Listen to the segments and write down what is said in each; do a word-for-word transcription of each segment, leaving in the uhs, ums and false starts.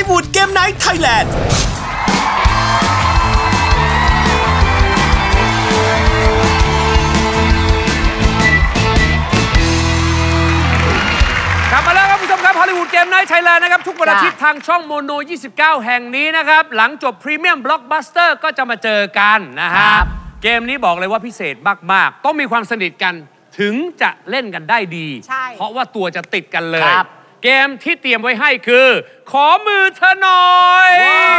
วูดเกมไนท์ไทยแลนด์กลับมาแล้วครับผู้ชมครับฮอลลีวูดเกมไนท์ไทยแลนด์นะครับทุกวันอาทิตย์ทางช่องโมโนยี่สิบเก้าแห่งนี้นะครับหลังจบพรีเมียมบล็อกบัสเตอร์ก็จะมาเจอกันนะฮะเกมนี้บอกเลยว่าพิเศษมากๆต้องมีความสนิทกันถึงจะเล่นกันได้ดีเพราะว่าตัวจะติดกันเลยเกมที่เตรียมไว้ให้คือขอมือเธอหน่อย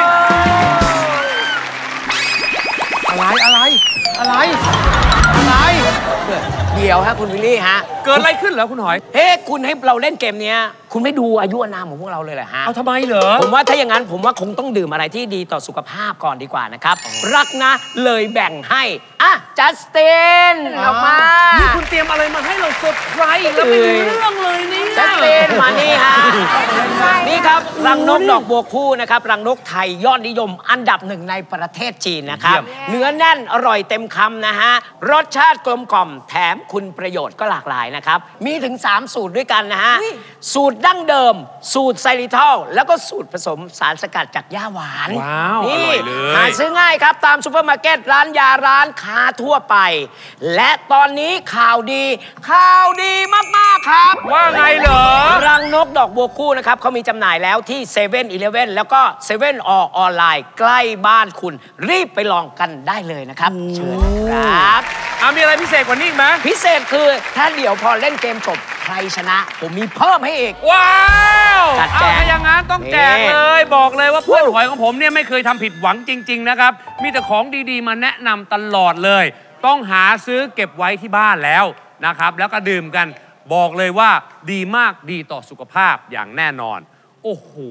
อะไรอะไรอะไรอะไรเดี๋ยวฮะคุณวิลลี่ฮะเกิดอะไรขึ้นเหรอคุณหอยเฮ้คุณให้เราเล่นเกมนี้คุณไม่ดูอายุอานามของพวกเราเลยเหรอฮะเอาทำไมเหรอผมว่าถ้าอย่างนั้นผมว่าคงต้องดื่มอะไรที่ดีต่อสุขภาพก่อนดีกว่านะครับรักนะเลยแบ่งให้อ่ะจัสตินออกมานี่คุณเตรียมอะไรมาให้เราเซอร์ไพรส์แล้วไม่รู้เรื่องเลยนี่จัสตินมานี่ฮะนี่ครับรังนกดอกบัวคู่นะครับรังนกไทยยอดนิยมอันดับหนึ่งในประเทศจีนนะครับเนื้อแน่นอร่อยเต็มคำนะฮะรสชาติกลมกล่อมแถมคุณประโยชน์ก็หลากหลายนะครับมีถึงสามสูตรด้วยกันนะฮะสูตรดั้งเดิมสูตรไซริทอลแล้วก็สูตรผสมสารสกัดจากหญ้าหวานว้าวอร่อยเลยหาซื้อง่ายครับตามซูเปอร์มาร์เก็ตร้านยาร้านค้าทั่วไปและตอนนี้ข่าวดีข่าวดีมากๆครับว่าไงเหรอรังนกดอกบัวคู่นะครับเขามีจำหน่ายแล้วที่เซเว่นอีเลฟเว่นแล้วก็เซเว่นอออนไลน์ใกล้บ้านคุณรีบไปลองกันได้เลยนะครับเชิญครับเอามีอะไรพิเศษกว่านี้อีกไหมพิเศษคือถ้าเดี๋ยวพอเล่นเกมจบใครชนะผมมีเพิ่มให้อีกว้าวเอาถ้าอย่างนั้นต้องแจกเลยบอกเลยว่าเพื่อนหอยของผมเนี่ยไม่เคยทำผิดหวังจริงๆนะครับมีแต่ของดีๆมาแนะนำตลอดเลยต้องหาซื้อเก็บไว้ที่บ้านแล้วนะครับแล้วก็ดื่มกันบอกเลยว่าดีมากดีต่อสุขภาพอย่างแน่นอนโอ้โห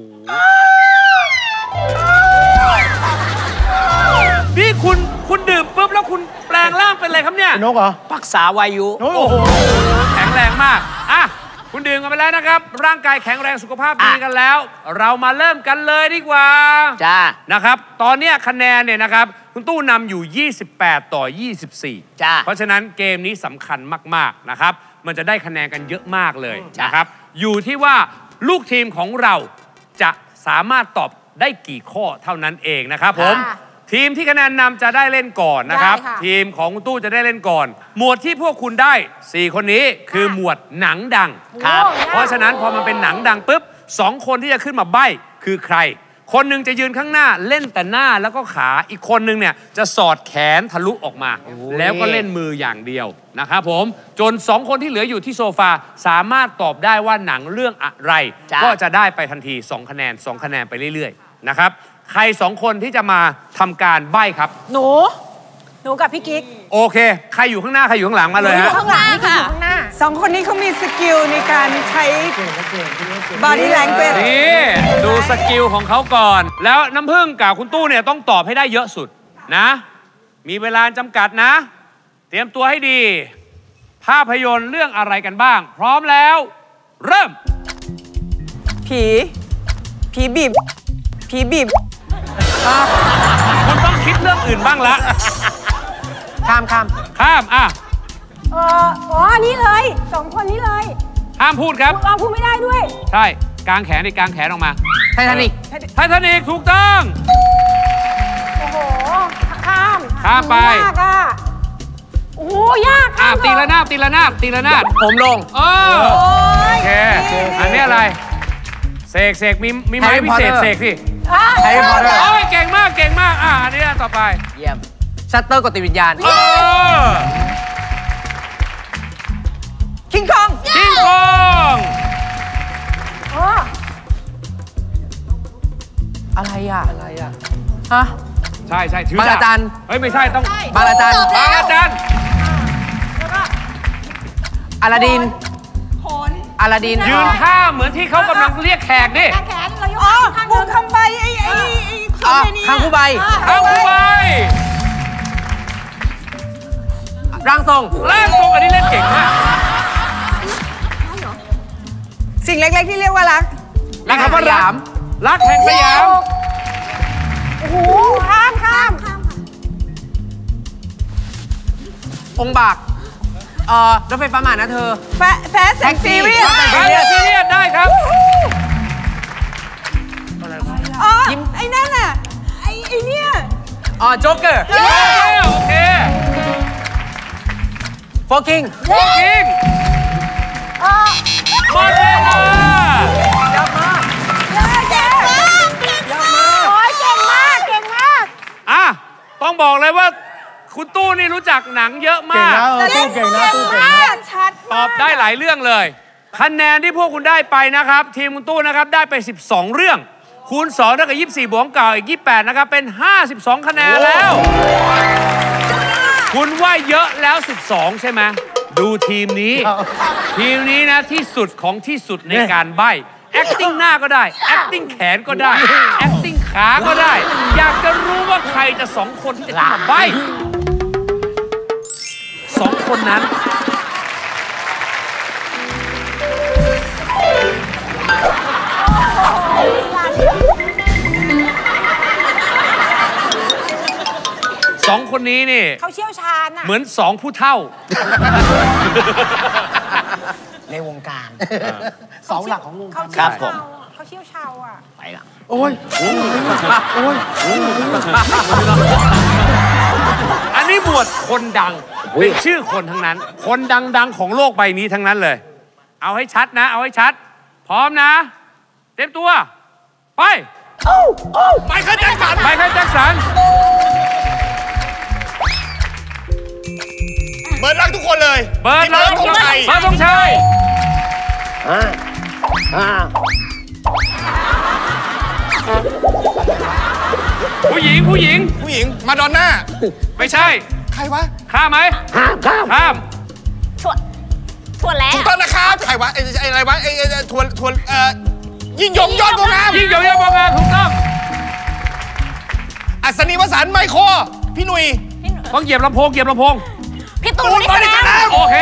นี่คุณคุณดื่มปุ๊บแล้วคุณแปลงร่างเป็นอะไรครับเนี่ยนกเหรอปักษาวายุโอ้โหแข็งแรงมากอ่ะคุณดื่มกันไปแล้วนะครับร่างกายแข็งแรงสุขภาพดีกันแล้วเรามาเริ่มกันเลยดีกว่าจ้านะครับตอนนี้คะแนนเนี่ยนะครับคุณตู้นำอยู่ยี่สิบแปดต่อยี่สิบสี่จ้าเพราะฉะนั้นเกมนี้สำคัญมากๆนะครับมันจะได้คะแนนกันเยอะมากเลยนะครับอยู่ที่ว่าลูกทีมของเราจะสามารถตอบได้กี่ข้อเท่านั้นเองนะครับผมทีมที่คะแนนนำจะได้เล่นก่อนนะครับทีมของคุณตู้จะได้เล่นก่อนหมวดที่พวกคุณได้สี่คนนี้คือหมวดหนังดังครับเพราะฉะนั้นพอมันเป็นหนังดังปุ๊บสองคนที่จะขึ้นมาใบ้คือใครคนหนึ่งจะยืนข้างหน้าเล่นแต่หน้าแล้วก็ขาอีกคนหนึ่งเนี่ยจะสอดแขนทะลุออกมาแล้วก็เล่นมืออย่างเดียวนะครับผมจนสองคนที่เหลืออยู่ที่โซฟาสามารถตอบได้ว่าหนังเรื่องอะไรก็จะได้ไปทันทีสองคะแนนสองคะแนนไปเรื่อยๆนะครับใครสองคนที่จะมาทำการใบ้ครับหนูหนูกับพี่กิ๊กโอเคใครอยู่ข้างหน้าใครอยู่ข้างหลังมาเลยฮะข้างหลังค่ะข้างหน้าสองคนนี้เขามีสกิลในการใช้บอดี้แลงเกจนี่ดูสกิลของเขาก่อนแล้วน้ำผึ้งกับคุณตู้เนี่ยต้องตอบให้ได้เยอะสุดนะมีเวลาจำกัดนะเตรียมตัวให้ดีภาพยนตร์เรื่องอะไรกันบ้างพร้อมแล้วเริ่มผีผีบีบผีบีบคุณต้องคิดเรื่องอื่นบ้างละข้ามข้ามข้ามอ่ะเอออ๋อนี่เลยสองคนนี้เลยห้ามพูดครับเราพูดไม่ได้ด้วยใช่กางแขนในกางแขนออกมาไททานิกไททานิกถูกต้องโอ้โหข้ามข้ามไปยากอ่ะโอ้ยากอ่ะตีละนาดตีละนาดตีละนาดผมลงเออโอเคอันนี้อะไรเสกเสกมีมีไม้พิเศษเสกสิแฮร์รี่พอตเตอร์โอ้ยเก่งมากเก่งมากอ่ะอันนี้ต่อไปเยี่ยมชัตเตอร์กดติดวิญญาณคิงคองคิงคองอะไรอ่ะอะไรอ่ะฮะใช่ใช่ถือบาลาจันเฮ้ยไม่ใช่ต้องบาลาจันบาลาจันอลาดินอลาดินยืนท่าเหมือนที่เขากำลังเรียกแขกดิแขนเราอ๋อบุ้งคำใบไอ้ไอ้ข้างคู่ใบข้างคู่ใบร่างทรงร่างทรงอันนี้เล่นเก่งมากสิ่งเล็กๆที่เรียกว่ารักรักแห่งสยามรักแห่งสยามโอ้โหข้ามข้ามองค์บากเอ่อรถไฟฟ้ามานะเธอแฟแฟสแท็กซี่เรียสแท็กซี่เรียสได้ครับอ๋อโจ๊กเกอร์โอเคโฟกิงโฟกิงหมดเวลายับมาเก่งมากเก่งมากโอ้ยเก่งมากเก่งมากอ่ะต้องบอกเลยว่าคุณตู้นี่รู้จักหนังเยอะมากเก่งนะตู้เก่งนะตู้เก่งนะชัดตอบได้หลายเรื่องเลยคะแนนที่พวกคุณได้ไปนะครับทีมคุณตู้นะครับได้ไปสิบสองเรื่องคูณสองเท่ากับยี่สิบสี่บวกเก่าอีกยี่สิบแปดนะครับเป็นห้าสิบสองคะแนนแล้วคุณว่าเยอะแล้วสิบสองใช่ไหมดูทีมนี้ทีมนี้นะที่สุดของที่สุดในการใบ้ acting หน้าก็ได้ acting แขนก็ได้ acting ขาก็ได้อยากจะรู้ว่าใครจะสองคนที่จะมาใบ้สองคนนั้นสองคนนี้นี่เขาเชี่ยวชาญอะเหมือนสองผู้เฒ่าในวงการสองหลักของวงการครับผมเขาเชี่ยวชาญอ่ะไปละโอ้ยโอ้ยอันนี้หมวดคนดังเป็นชื่อคนทั้งนั้นคนดังๆของโลกใบนี้ทั้งนั้นเลยเอาให้ชัดนะเอาให้ชัดพร้อมนะเต็มตัวไปไมเคิลแจ็คสันไมเคิลแจ็คสันเบิร์ดรักทุกคนเลยเบิร์ดรักทุกคนเบิร์ดธงชัยผู้หญิงผู้หญิงผู้หญิงมาดอนน่าไม่ใช่ใครวะข้ามไหมข้ามข้ามข้ามถั่วถั่วแล้วถูกต้องนะครับใครวะไอ้อะไรวะไอ้ถั่วถั่วเอ่อยิ่งยงยอดบัวงามยิ่งยงยอดบัวงามถูกต้องอัศนีวสันต์ไมโครพี่หนุ่ยต้องเหยียบลำโพงเหยียบลำโพงพี่ตูนบอดี้สแลมโอเค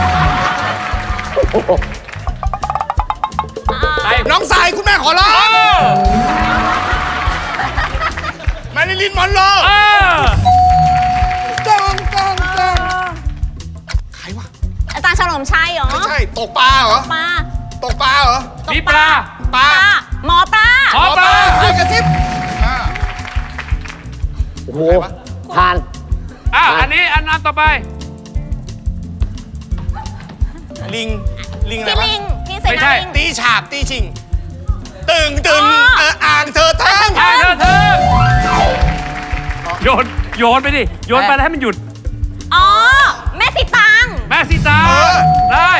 น้องสายคุณแม่ขอร้องมาริลินมอนโรจังจังจังใครวะอาจารย์เฉลิมชัยเหรอไม่ใช่ตกปลาเหรอปลาตกปลาเหรอมีปลาปลาหมอปลาหมอปลาไอ้กระทิบโอ้โหผ่านอ่ะอันนี้อันนั้นต่อไปลิงลิงอะไรวะไม่ใช่ตีฉาบตีชิงตึงตึงอ่างเธอทั้งอ่างเธอทั้งโยนโยนไปดิโยนไปแล้วให้มันหยุดอ๋อแม่สีตังแม่สีตังได้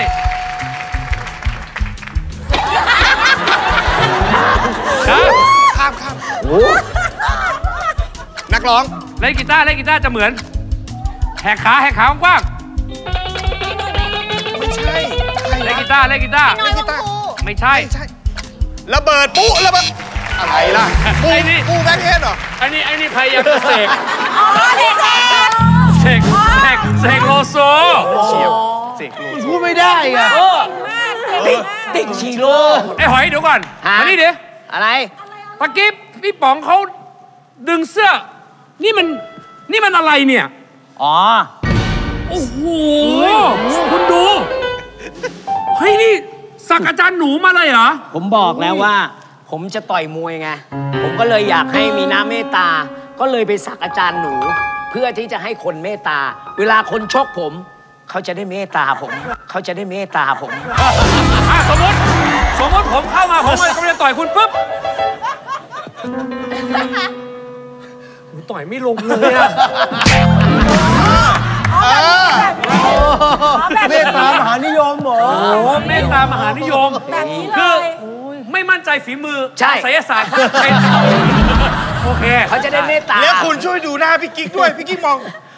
ข้ามข้ามนักร้องเล่นกีตาร์เล่นกีตาร์จะเหมือนแหกขาแหกขากว้างไม่ใช่เล่นกีตาร์เล่นกีตาร์เล่นกีตาร์ไม่ใช่ไม่ใช่ระเบิดปุ๊ระเบิดอะไรล่ะปูปูแบ็คเฮดเหรออันนี้ไอ้นี่พยายามจะเสกอ๋อเสกเสกเสกเสกโลโซเฉียบเสกโลโซพูดไม่ได้ไงติ๊กชิโร่ไอ้หอยเดี๋ยวก่อนอันนี้เดี๋ยวอะไรตะกี้พี่ป๋องเขาดึงเสื้อนี่มันนี่มันอะไรเนี่ยอ๋อโอ้โหคุณดูเฮ้ยนี่สักอาจารย์หนูมาเลยเหรอผมบอกแล้วว่าผมจะต่อยมวยไงผมก็เลยอยากให้มีน้ำเมตตาก็เลยไปสักอาจารย์หนูเพื่อที่จะให้คนเมตตาเวลาคนชกผมเขาจะได้เมตตาผมเขาจะได้เมตตาผมสมมติสมมติผมเข้ามาผมกำลังจะต่อยคุณปุ๊บต่อยไม่ลงเลยอะเมตตามหานิยมเหรอโอ้เมตตามหานิยมคือไม่มั่นใจฝีมือไสยศาสตร์โอเคเขาจะได้เมตตาแล้วคุณช่วยดูหน้าพี่กิ๊กด้วยพี่กิ๊กมอง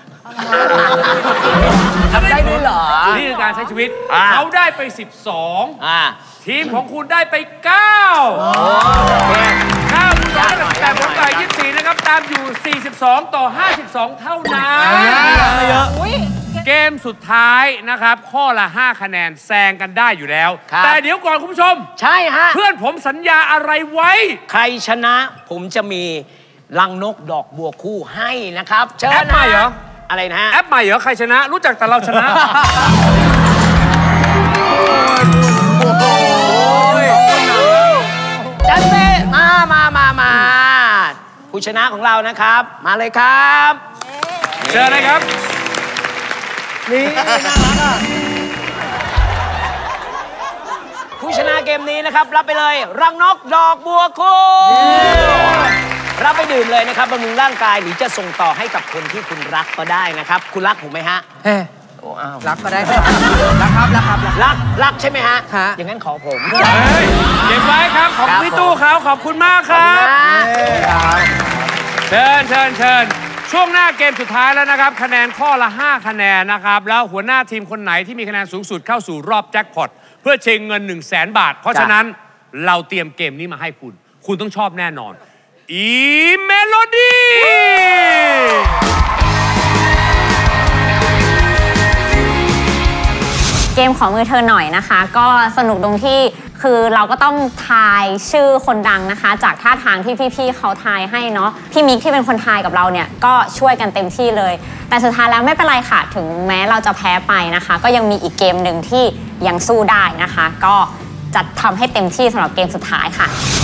ทำได้ด้วยเหรอนี่คือการใช้ชีวิตเขาได้ไปสิบสองทีมของคุณได้ไปเก้าเก้าคูณสองเป็นแปดบวกกับยี่สิบสี่นะครับตามอยู่สี่สิบสองต่อห้าสิบสองเท่านั้นเยอะเกมสุดท้ายนะครับข้อละห้าคะแนนแซงกันได้อยู่แล้วแต่เดี๋ยวก่อนคุณผู้ชมใช่ฮะเพื่อนผมสัญญาอะไรไว้ใครชนะผมจะมีรังนกดอกบัวคู่ให้นะครับเชิญนะแอปใหม่เหรออะไรนะแอปใหม่เหรอใครชนะรู้จักแต่เราชนะจันเต้มามามามาผู้ชนะของเรานะครับ มาเลยครับเชิญเลยครับนี่น่ารักอ่ะผู้ชนะเกมนี้นะครับรับไปเลยรังนกดอกบัวคู่รับไปดื่มเลยนะครับบำรุงร่างกายหรือจะส่งต่อให้กับคนที่คุณรักก็ได้นะครับคุณรักผมไหมฮะโอ้อ้าวรักก็ได้รักครับรักครับรักรักใช่ไหมฮะอย่างนั้นขอผมเฮ้ยเก็บไว้ครับขอบคุณพี่ตู้เขาขอบคุณมากครับเชิญเชิญเชิญช่วงหน้าเกมสุดท้ายแล้วนะครับคะแนนข้อละห้าคะแนนนะครับแล้วหัวหน้าทีมคนไหนที่มีคะแนนสูงสุดเข้าสู่รอบแจ็คพอตเพื่อชิงเงิน หนึ่งแสน บาทเพราะฉะนั้นเราเตรียมเกมนี้มาให้คุณคุณต้องชอบแน่นอนอีเมโลดี้เกมของมือเธอหน่อยนะคะก็สนุกตรงที่คือเราก็ต้องทายชื่อคนดังนะคะจากท่าทางที่พี่ๆเขาทายให้เนาะพี่มิกที่เป็นคนทายกับเราเนี่ยก็ช่วยกันเต็มที่เลยแต่สุดท้ายแล้วไม่เป็นไรค่ะถึงแม้เราจะแพ้ไปนะคะก็ยังมีอีกเกมหนึ่งที่ยังสู้ได้นะคะก็จะทำให้เต็มที่สำหรับเกมสุดท้ายค่ะ